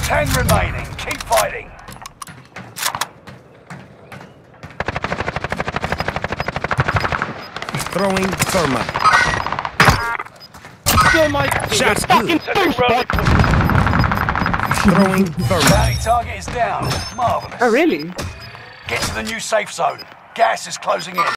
10 remaining. Keep fighting. Throwing thermite. Shots good. Throwing thermite. Bounty target is down. Marvelous. Oh, really? Get to the new safe zone. Gas is closing in.